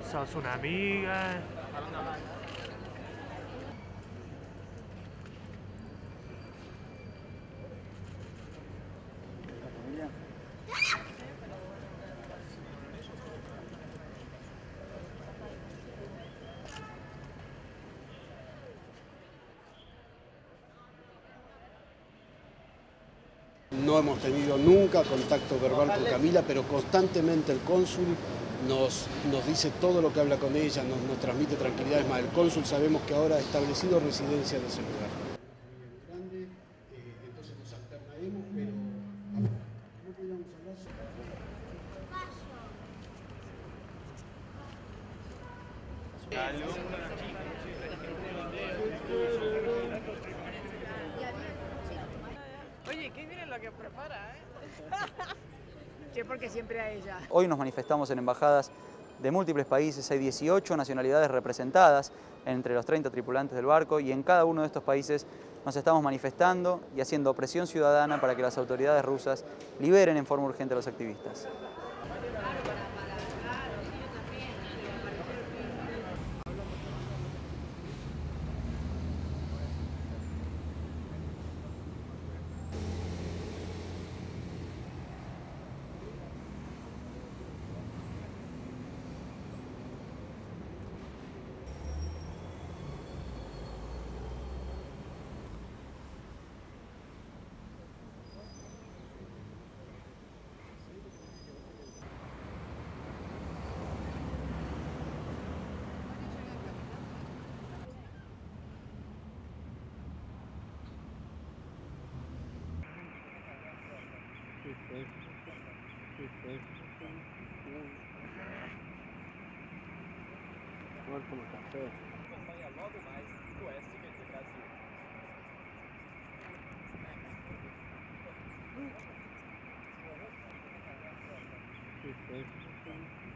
Sos una amiga. No hemos tenido nunca contacto verbal con Camila, pero constantemente el cónsul nos dice todo lo que habla con ella, nos transmite tranquilidad. Es más, el cónsul sabemos que ahora ha establecido residencia en ese lugar. Entonces nos alternaremos, pero no podríamos hablar Oye, qué bien lo que prepara, ¿eh? Che, porque siempre a ella. Hoy nos manifestamos en embajadas de múltiples países, hay 18 nacionalidades representadas entre los 30 tripulantes del barco y en cada uno de estos países nos estamos manifestando y haciendo presión ciudadana para que las autoridades rusas liberen en forma urgente a los activistas. Logo mais do oeste do Brasil. Perfeito.